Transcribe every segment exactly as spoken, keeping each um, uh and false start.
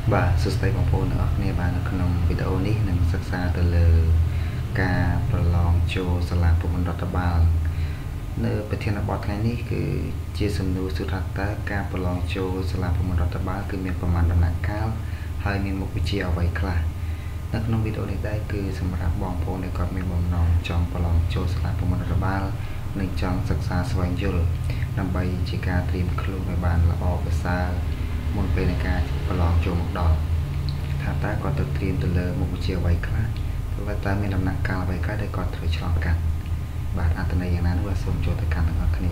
បាទសួស្តីបងប្អូនទាំងអស់គ្នាបាទនៅក្នុងវីដេអូនេះនឹងសិក្សាទៅលើការប្រឡងចូលសាលាពុទ្ធរដ្ឋបាលនៅប្រធានបទថ្ងៃនេះគឺជាសំណួរសួរថាតើការប្រឡងចូលសាលាពុទ្ធរដ្ឋបាលគឺមានប្រមាណដំណាក់កាលហើយមានមុខវិជ្ជាអ្វីខ្លះនៅក្នុងវីដេអូនេះដែរគឺសម្រាប់បងប្អូនដែលគាត់មានបំណងចង់ប្រឡងចូលសាលាពុទ្ធរដ្ឋបាលនិងចង់សិក្សាស្វែងយល់ដើម្បីជាការត្រៀមខ្លួនឲ្យបានល្អប្រសើរមុនពេលនៃការប្រឡងចូលមកដល់ថាតើគាត់ទៅត្រៀមទៅលើមុខវិជ្ជាអ្វីខ្លះហើយតើមានដំណាក់កាលអ្វីខ្លះដែលគាត់ត្រូវឆ្លងកាត់បាទអត្ថន័យយ៉ាងណានោះសូមចូលទៅកាន់ទាំងអស់គ្នា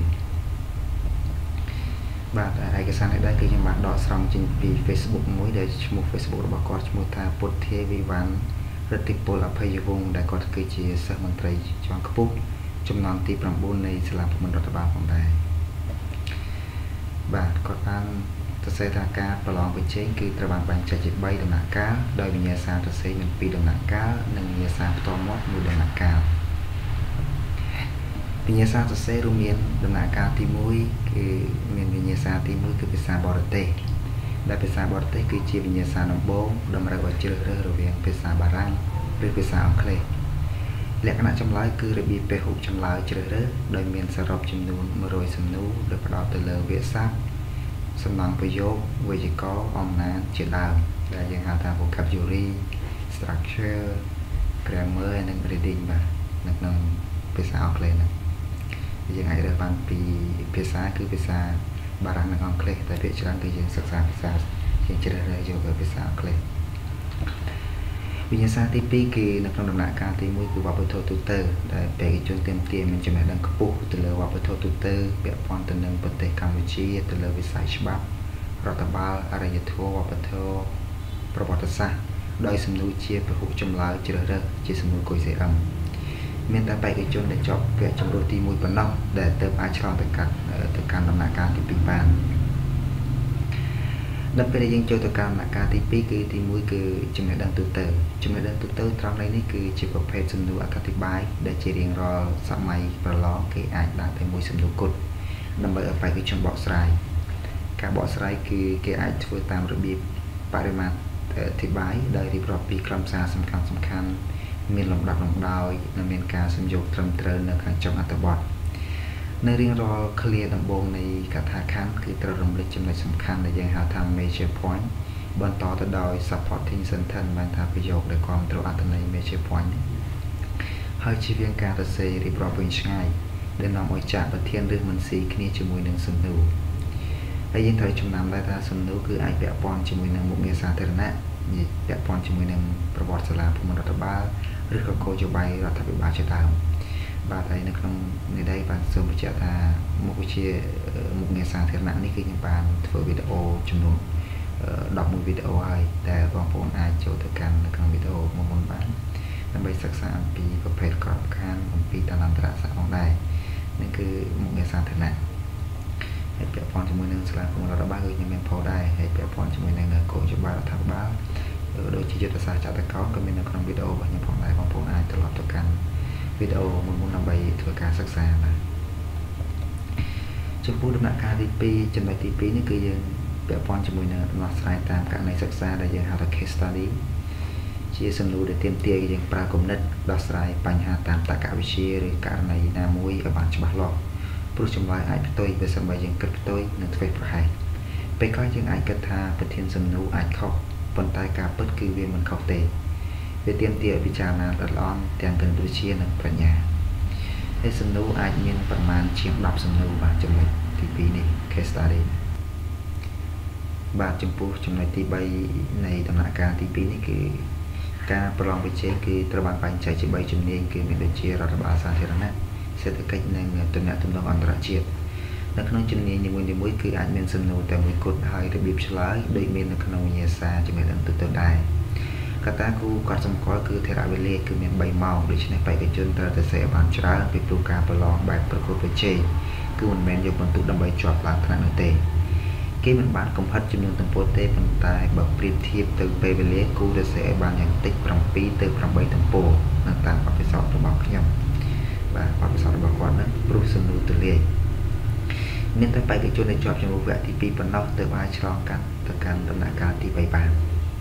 បាទឯកសារនេះដែរគឺខ្ញុំបានដកស្រង់ចេញពី Facebook មួយដែលឈ្មោះ Facebook របស់គាត់ឈ្មោះថាពុទ្ធាវិវ័នរតិពលអភ័យវង្សដែលគាត់គឺជាសិស្សមន្ត្រីជាន់ខ្ពស់ចំនួនទី9នៃសាលាពុទ្ធរដ្ឋបាលផងដែរបាទគាត់បានសរសេរថាការប្រឡងបញ្ចេញគឺត្រូវបានបែងចែកជា3ដំណាក់កាលដោយវិញ្ញាសាសរសេរមាន2ដំណាក់កាលនិងវិញ្ញាសាផ្ទាល់មាត់មួយដំណាក់កាលវិញ្ញាសាសរសេររួមមានដំណាក់កាលទី1គឺមានវិញ្ញាសាទី1គឺភាសាបរទេសដែលភាសាបរទេសគឺជាវិញ្ញាសាដំបូងតម្រូវឲ្យជ្រើសរើសរវាងភាសាបារាំងឬភាសាអង់គ្លេសលក្ខណៈចម្លើយគឺរបៀបពហុចម្លើយជ្រើសរើសដោយមានសរុបចំនួន100សំណួរដែលផ្ដោតទៅលើវាក្យសព្ទសំណង់ប្រយោគវេយ្យាករណ៍អំណាចជាដើមដែលយើងហៅថា vocabulary structure grammar និង reading បាទនៅក្នុងភាសាអង់គ្លេសហ្នឹងយើងអាចរើសបានពីភាសាគឺភាសាបារាំងនិងអង់គ្លេសតែភាគច្រើនគឺយើងសិក្សាភាសាយើងជ្រើសរើសយកភាសាអង់គ្លេសវិញ្ញាសាទី2គឺនៅក្នុងដំណាក់កាលទី1គឺវប្បធម៌ទូទៅដែលបេក្ខជនទាមទារមានចំណេះដឹងខ្ពស់ទៅលើវប្បធម៌ទូទៅពាក់ព័ន្ធទៅនឹងប្រទេសកម្ពុជាទៅលើវិស័យច្បាប់រដ្ឋបាលអរិយធម៌វប្បធម៌ប្រវត្តិសាស្ត្រដោយសំណួរជាពហុចម្លើយជ្រើសរើសជាសំណួរគុយសេអឹមមានតែបេក្ខជនដែលជាប់វគ្គជម្រុះទី1ប៉ុណ្ណោះដែលទើបអាចឆ្លងទៅកាន់ទៅកាន់ដំណាក់កាលទី2បានដល់ពេលយើងចូលទៅកាន់ដំណាក់កាលទី2គឺទី1គឺចំណេះដឹងទូទៅចំណេះដឹងទូទៅត្រង់នេះនេះគឺជាប្រភេទសំណួរអត្ថាធិប្បាយដែលជារៀងរាល់សម័យប្រឡងគេអាចដាក់តែមួយសំណួរគត់ដើម្បីឲ្យបេក្ខជនបកស្រាយការបកស្រាយគឺគេអាចធ្វើតាមរបៀបបរិមាណអធិប្បាយដោយរៀបរាប់ពីខ្លឹមសារសំខាន់សំខាន់មានលំដាប់លំដោយនិងមានការសំយោគត្រឹមត្រូវនៅខាងចុងអត្ថបទនៅរៀងរាល់ clear ដំបូងនៃកថាខណ្ឌគឺត្រូវរំលេចចំណុចសំខាន់ដែលយើងហៅថា major point បន្តទៅដោយ supporting sentence បានថាប្រយោគដែលគាំទ្រអត្ថន័យ major point ហើយជៀសវាងការសរសេររៀបរាប់វិញឆ្ងាយដែលនាំឲ្យចាក់ប្រធានឬមិនស៊ីគ្នាជាមួយនឹងសំណួរហើយយើងត្រូវចំណាំដែរថាសំណួរគឺអាចពាក់ព័ន្ធជាមួយនឹងមុខងារសាធារណៈពាក់ព័ន្ធជាមួយនឹងប្រវត្តិសាលាភូមិរដ្ឋបាលឬក៏គោលនយោបាយរដ្ឋាភិបាលជាដើមបាទហើយនៅក្នុងនេះដែរបានសូមបញ្ជាក់ថាមុខវិជ្ជាមុខងារសាធារណៈនេះគឺខ្ញុំបានធ្វើវីដេអូចំនួនដប់មួយវីដេអូហើយដែលបងប្អូនអាចចូលទៅកាន់នៅក្នុងវីដេអូមុនមុនបានដើម្បីសិក្សាអំពីប្រភេទក្របខ័ណ្ឌអំពីតន្ត្រសាស្ត្រផងដែរនេះគឺមុខងារសាធារណៈហើយពាក់ព័ន្ធជាមួយនឹងសាលាភូមិរដ្ឋបាលគឺខ្ញុំមានផុសដែរហើយពាក់ព័ន្ធជាមួយនឹងគោលនយោបាយរដ្ឋាភិបាលដូចជាយុទ្ធសាស្ត្រចតុកោណក៏មាននៅក្នុងវីដេអូរបស់ខ្ញុំផងដែរបងប្អូនអាចត្រឡប់ទៅកាន់វីដេអូមុនមុនដើម្បីធ្វើការសិក្សាបាទចំពោះដំណាក់កាលទី2ចំណុចទី2នេះគឺយើងពាក់ព័ន្ធជាមួយនឹងដំណោះស្រាយតាមករណីសិក្សាដែលយើងហៅថា case study ជាសំណួរដែលទាមទារយើងប្រើគំនិតដោះស្រាយបញ្ហាតាមតក្កវិទ្យាឬករណីណាមួយឲ្យបានច្បាស់លាស់ព្រោះចម្លើយអាចផ្ទុយបើសិនបើយើងគិតផ្ទុយនិងធ្វេសប្រហែសពេលខ្លះយើងអាចគិតថាប្រធានសំណួរអាចខុសប៉ុន្តែការពិតគឺវាមិនខុសទេវាទាមទារពិចារណាល្អិតល្អន់ទាំងគណិតវិទ្យានិងប្រាជ្ញាហើយសំណួរអាចមានប្រមាណជាង10សំណួរបាទចំណុចទី2នេះ case study បាទចំពោះចំណុចទី3នៃដំណាក់កាលទី2នេះគឺការប្រឡងប្រជែងគឺត្រូវបានបែងចែកជា3ជំនាញគឺមានដូចជារដ្ឋបាលសាធារណៈសេដ្ឋកិច្ចនិងទំនាក់ទំនងអន្តរជាតិនៅក្នុងជំនាញនីមួយៗគឺអាចមានសំណួរតែមួយគត់ហើយរបៀបឆ្លើយដូចមាននៅក្នុងវិញ្ញាសាចំណេះដឹងទូទៅដែរកត្តាគូកត់សម្គាល់គឺថេរវេលាគឺមាន3ម៉ោងដូច្នេះបេក្ខជនត្រូវតែសេបានច្រើនពីព្រោះការប្រឡងបែបប្រកួតប្រជែងគឺមិនមែនយកបន្ទុកដើម្បីជាប់ឡើងថ្នាក់នោះទេគេមិនបានកំហិតចំនួនទំព័រទេប៉ុន្តែបើប្រៀបធៀបទៅពេលវេលាគូទៅសេបានយ៉ាងតិច7ទៅ8ទំព័រនៅតាមបទពិសោធន៍របស់ខ្ញុំបាទបទពិសោធន៍របស់គាត់ហ្នឹងព្រោះសំណួរទូលាយមានតែបេក្ខជនដែលជាប់ជំនួសវគ្គទី2ប៉ុណ្ណោះទើបអាចឆ្លងកាត់ទៅកាន់ដំណាក់កាលទី3បាន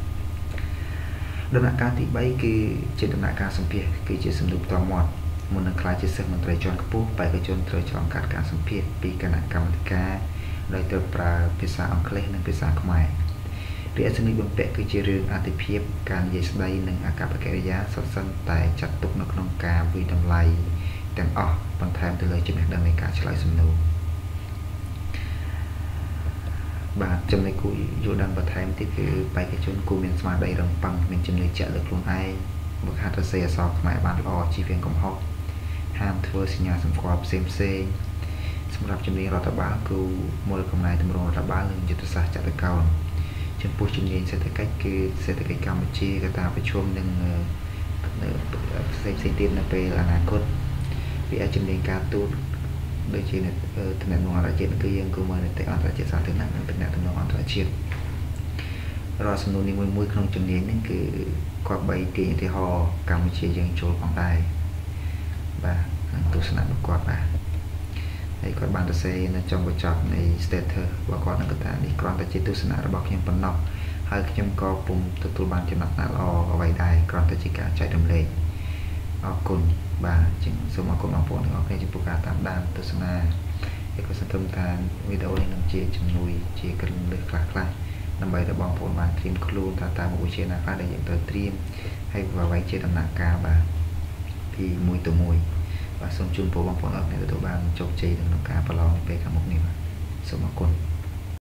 ដំណាក់កាលទីបីគឺជាដំណាក់កាលសម្ភាសគឺជាសំណួរផ្ទាល់មាត់មុននឹងខ្លាចជាសិស្សមន្ត្រីជាន់ខ្ពស់បេក្ខជនត្រូវឆ្លងកាត់ការសម្ភាសពីគណៈកម្មាធិការដោយត្រូវប្រើភាសាអង់គ្លេសនិងភាសាខ្មែរពាក្យសម្ដីបំពាក់គឺជារឿងអតិភិបការនិយាយស្ដីនិងអាកប្បកិរិយាសុទ្ធសឹងតែចាត់ទុកនៅក្នុងការវិតម្លៃទាំងអស់បន្ថែមទៅលើចំណេះដឹងនៃការឆ្លើយសំណួរបាទចំណុចគួរយល់ដឹងបន្ថែមទៀតគឺបេក្ខជនគួរមានស្មារតីរឹងប៉ឹងមានជំនឿជាក់លើខ្លួនឯងបង្ហាត់សរសេរអក្សរខ្មែរបានល្អជៀសវាងកំហុសហាមធ្វើសញ្ញាសម្គាល់ផ្សេងផ្សេងសម្រាប់ជំនាញរដ្ឋបាលគឺមូលកំណែទម្រង់រដ្ឋបាលនិងយុទ្ធសាស្ត្រចតុកោណចំពោះជំនាញសេដ្ឋកិច្ចគឺសេដ្ឋកិច្ចកម្ពុជាកត្តាប្រឈមនឹងផ្សេងផ្សេងទៀតនៅពេលអនាគតវាអាចជំនាញការទូតដូចជាតំណែងអន្តរជាតិគឺយើងគួរមើលនីតិអន្តរជាតិសាធារណៈនិងតំណែងអន្តរជាតិរាល់សំណួរនីមួយៗក្នុងជំនាញនេះគឺគាត់បីទាញឧទាហរណ៍កម្ពុជាយើងចូលផងដែរបាទនឹងទស្សនៈរបស់គាត់បាទហើយគាត់បានសរសេរនៅចុងបញ្ចប់នៃ status របស់គាត់នឹងកថានេះគ្រាន់តែជាទស្សនៈរបស់ខ្ញុំប៉ុណ្ណោះហើយខ្ញុំក៏ពុំទទួលបានចំណាត់ថ្នាក់ល្អអ្វីដែរគ្រាន់តែជាការចែករំលែកអរគុណបាទអញ្ចឹងសូមអរគុណបងប្អូនទាំងអស់គ្នាចំពោះការតាមដានទស្សនាហើយក៏សង្ឃឹមថាវីដេអូនេះនឹងជាជំនួយជាគ្រឿងលើកខ្លះខ្លះដើម្បីឲ្យបងប្អូនបានត្រៀមខ្លួនថាតើមុខវិជ្ជាណាខ្លះដែលយើងត្រូវត្រៀមហើយអ្វីជាដំណាក់កាលបាទពីមួយទៅមួយបាទសូមជូនពរបងប្អូនអរគុណទទួលបានជោគជ័យក្នុងការប្រឡងពេលខាងមុខនេះបាទសូមអរគុណ